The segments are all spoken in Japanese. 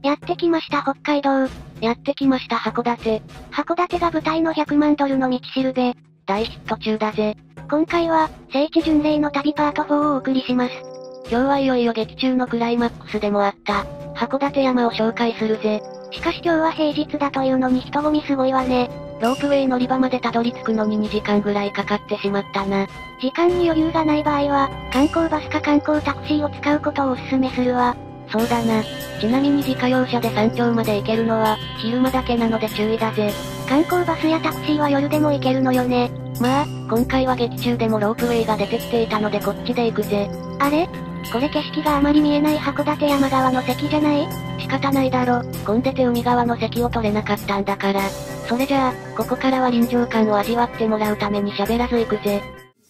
やってきました北海道。 やってきました函館。 函館が舞台の100万ドルの道しるべ。 大ヒット中だぜ。 今回は、聖地巡礼の旅パート4をお送りします。 今日はいよいよ劇中のクライマックスでもあった、函館山を紹介するぜ。 しかし今日は平日だというのに人混みすごいわね。 ロープウェイ乗り場までたどり着くのに2時間ぐらいかかってしまったな。 時間に余裕がない場合は、観光バスか観光タクシーを使うことをお勧めするわ。 そうだな。ちなみに自家用車で山頂まで行けるのは、昼間だけなので注意だぜ。 観光バスやタクシーは夜でも行けるのよね。 まあ、今回は劇中でもロープウェイが出てきていたのでこっちで行くぜ。 あれ？これ景色があまり見えない函館山側の席じゃない？ 仕方ないだろ。混んでて海側の席を取れなかったんだから。それじゃあ、ここからは臨場感を味わってもらうために喋らず行くぜ。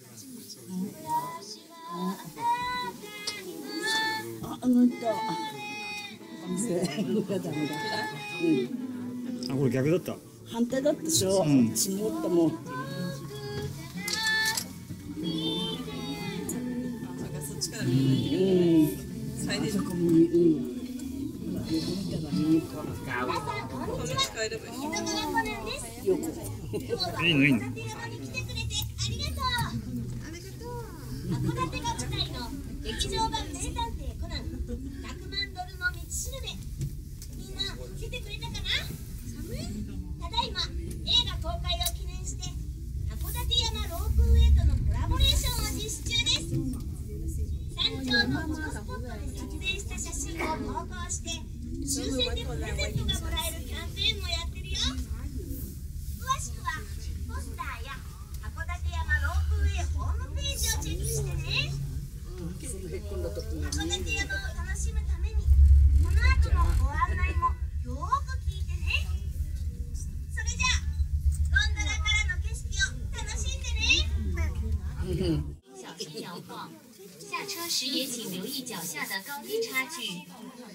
あ、これ逆だった。 反対だったでしょ。私も思ったもん。最低そこもいい。 いいのいいの。 函館が舞台の劇場版名探偵コナン100万ドルの道しるべ。みんな来てくれたかな。ただいま映画公開を記念して函館山ロープウェイとのコラボレーションを実施中です。山頂のフォトスポットで撮影した写真を投稿して抽選でプレゼントがもらえるキャンペーンもやってるよ。詳しくはポスターや函館山ロープウェイホームページをチェックしてね。函館山を楽しむためにこの後のご案内もよーく聞いてね。それじゃあゴンドラからの景色を楽しんでね。 小心摇晃，下车时也请留意脚下的高低差距。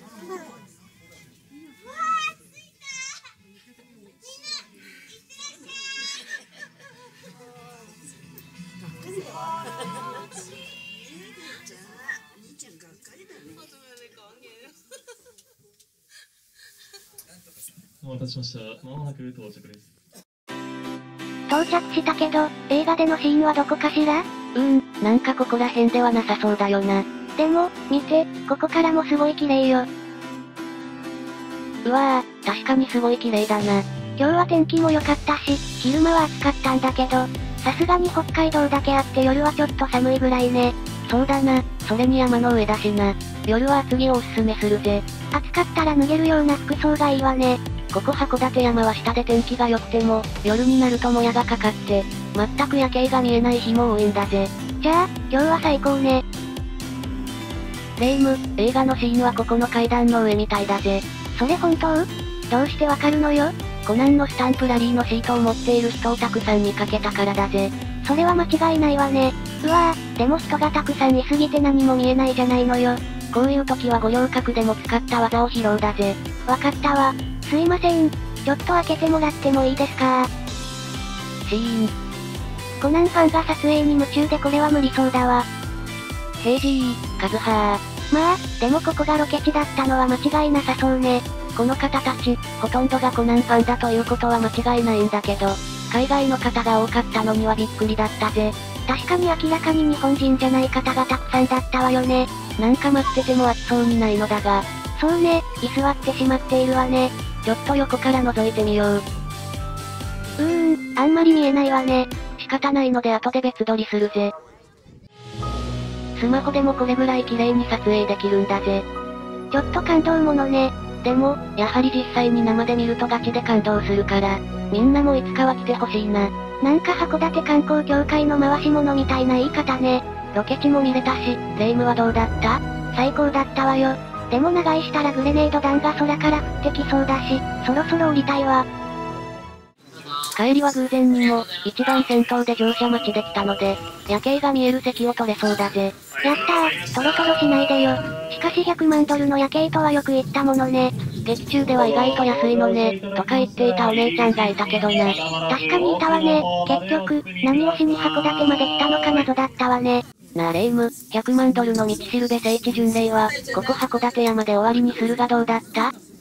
お待たせしました。まもなく到着です。 到着したけど、映画でのシーンはどこかしら？ なんかここら辺ではなさそうだよな。 でも、見て、ここからもすごい綺麗よ。 うわぁ、確かにすごい綺麗だな。 今日は天気も良かったし、昼間は暑かったんだけど、さすがに北海道だけあって夜はちょっと寒いぐらいね。 そうだな、それに山の上だしな。夜は厚着をおすすめするぜ。 暑かったら脱げるような服装がいいわね。 ここ函館山は下で天気が良くても、夜になるともやがかかって、全く夜景が見えない日も多いんだぜ。 じゃあ、今日は最高ね。 レイム、映画のシーンはここの階段の上みたいだぜ。 それ本当？どうしてわかるのよ？ コナンのスタンプラリーのシートを持っている人をたくさん見かけたからだぜ。 それは間違いないわね。うわぁ、でも人がたくさんいすぎて何も見えないじゃないのよ。 こういう時は五稜郭でも使った技を披露だぜ。 わかったわ。すいません。ちょっと開けてもらってもいいですか？ シーン。 コナンファンが撮影に夢中でこれは無理そうだわ。 ヘイジー、カズハー。 まあ、でもここがロケ地だったのは間違いなさそうね。 この方たち、ほとんどがコナンファンだということは間違いないんだけど、海外の方が多かったのにはびっくりだったぜ。 確かに明らかに日本人じゃない方がたくさんだったわよね。 なんか待ってても暑そうにないのだが。 そうね、居座ってしまっているわね。 ちょっと横から覗いてみよう。 あんまり見えないわね。 仕方ないので後で別撮りするぜ。スマホでもこれぐらい綺麗に撮影できるんだぜ。 ちょっと感動ものね。 でも、やはり実際に生で見るとガチで感動するから、みんなもいつかは来てほしいな。 なんか函館観光協会の回し物みたいな言い方ね。 ロケ地も見れたし、レイムはどうだった？ 最高だったわよ。でも長居したらグレネード弾が空から降ってきそうだし、そろそろ降りたいわ。 帰りは偶然にも、一番先頭で乗車待ちできたので、夜景が見える席を取れそうだぜ。 やったー、トロトロしないでよ。しかし100万ドルの夜景とはよく言ったものね。 劇中では意外と安いのね、とか言っていたお姉ちゃんがいたけどな。 確かにいたわね。結局、何をしに函館まで来たのか謎だったわね。 なあレイム、100万ドルの道しるべ聖地巡礼は、ここ函館山で終わりにするがどうだった？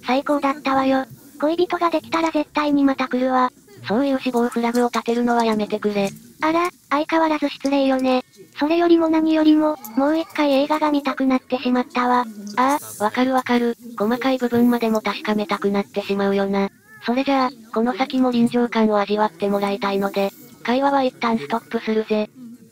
最高だったわよ。恋人ができたら絶対にまた来るわ。 そういう死亡フラグを立てるのはやめてくれ。 あら、相変わらず失礼よね。それよりも何よりも、もう一回映画が見たくなってしまったわ。 ああ、わかるわかる。細かい部分までも確かめたくなってしまうよな。それじゃあ、この先も臨場感を味わってもらいたいので、会話は一旦ストップするぜ。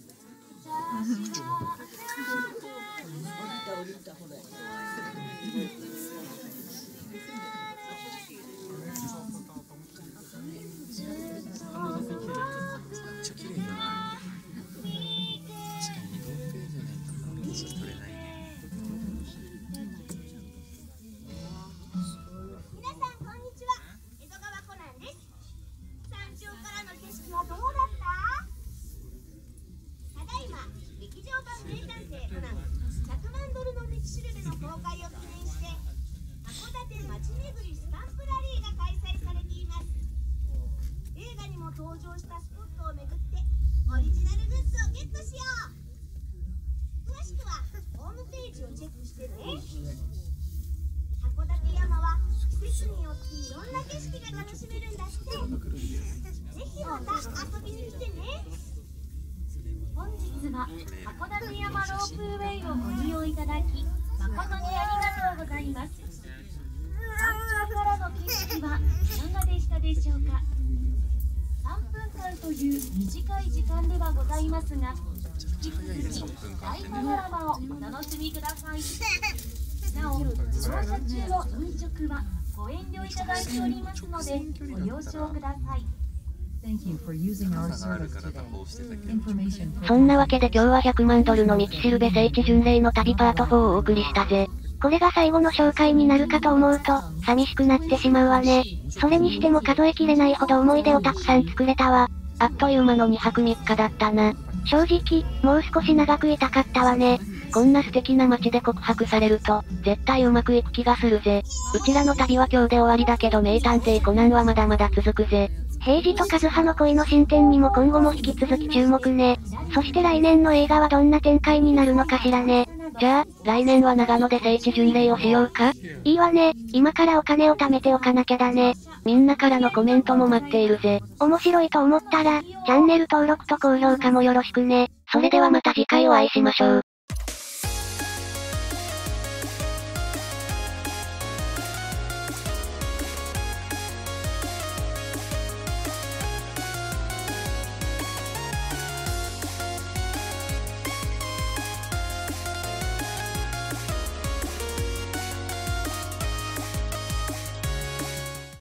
登場したスポットを巡ってオリジナルグッズをゲットしよう。詳しくはホームページをチェックしてね。函館山は季節によっていろんな景色が楽しめるんだって。ぜひまた遊びに来てね。 本日は函館山ロープウェイをご利用いただき誠にありがとうございます。山頂からの景色はいかがでしたでしょうか。3分間という短い時間ではございますが、引き続き大パノラマをお楽しみください。なお、乗車中の飲食はご遠慮いただいておりますのでご了承ください。 そんなわけで今日は100万ドルの道しるべ聖地巡礼の旅パート4をお送りしたぜ。 これが最後の紹介になるかと思うと、寂しくなってしまうわね。それにしても数えきれないほど思い出をたくさん作れたわ。 あっという間の2泊3日だったな。 正直、もう少し長くいたかったわね。 こんな素敵な街で告白されると、絶対うまくいく気がするぜ。うちらの旅は今日で終わりだけど名探偵コナンはまだまだ続くぜ。 平次と和葉の恋の進展にも今後も引き続き注目ね。そして来年の映画はどんな展開になるのかしらね。 じゃあ、来年は長野で聖地巡礼をしようか？ いいわね。今からお金を貯めておかなきゃだね。 みんなからのコメントも待っているぜ。 面白いと思ったら、チャンネル登録と高評価もよろしくね。 それではまた次回お会いしましょう。